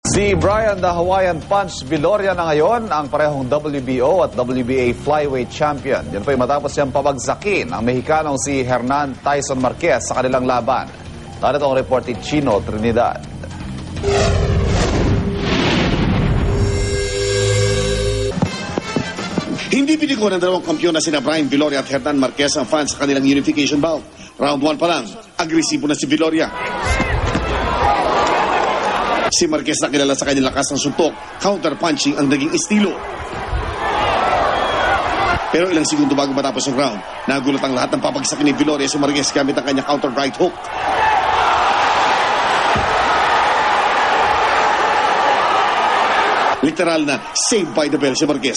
Si Brian the Hawaiian Punch Viloria na ngayon ang parehong WBO at WBA flyweight champion. Yan po ay matapos siyang pabagsakin ang Mexicanong si Hernan Tyson Marquez sa kanilang laban. Narito ang report ni Chino Trinidad. Hindi biniko ng dalawang kampyon na sina Brian Viloria at Hernan Marquez ang fans sa kanilang unification bout. Round 1 pa lang, agresibo na si Viloria. Si Marquez na kilala sa kanyang lakas ng suntok, counter-punching ang naging estilo. Pero ilang segundo bago matapos ang round, nagulat ang lahat ng papagsakin ni Viloria si Marquez gamit ang kanyang counter right hook. Literal na saved by the bell si Marquez.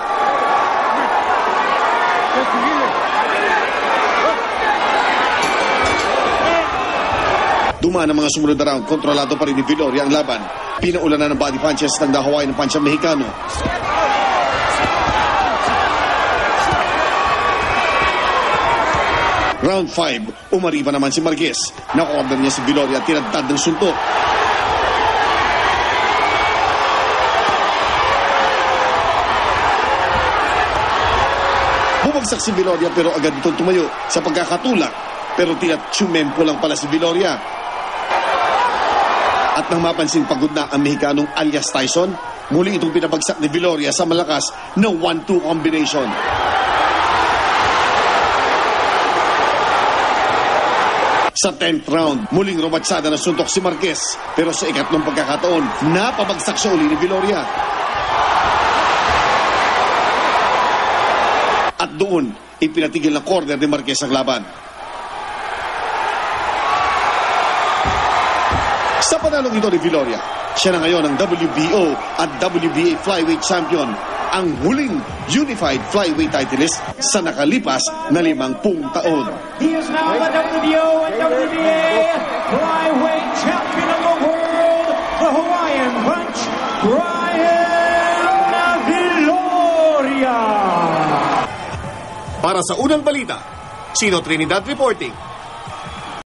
Dumaan ang mga sumunod na round, kontrolado pa rin ni Viloria ang laban. Pinaulan na ng body punches ng the Hawaiian Punch ang Mexicano. Round 5, umariba naman si Marquez. Naku-order niya si Viloria at tinadtad ng suntok. Bumagsak si Viloria pero agad itong tumayo sa pagkakatulak. Pero tiyumempo lang pala si Viloria. At nang mapansin pagod na ang Mexicanong alias Tyson, muli itong pinabagsak ni Viloria sa malakas na 1-2 combination. Sa 10th round, muling rumatsada na suntok si Marquez. Pero sa ikatlong pagkakataon, napabagsak siya uli ni Viloria. At doon, ipinatigil ng corner ni Marquez ang laban. Sa panalong ito ni Viloria, siya na ngayon ang WBO at WBA flyweight champion, ang huling unified flyweight titleist sa nakalipas na 50 taon. He is now the WBO and WBA flyweight champion of the world, the Hawaiian Punch, Brian Viloria. Para sa unang balita, Chino Trinidad reporting.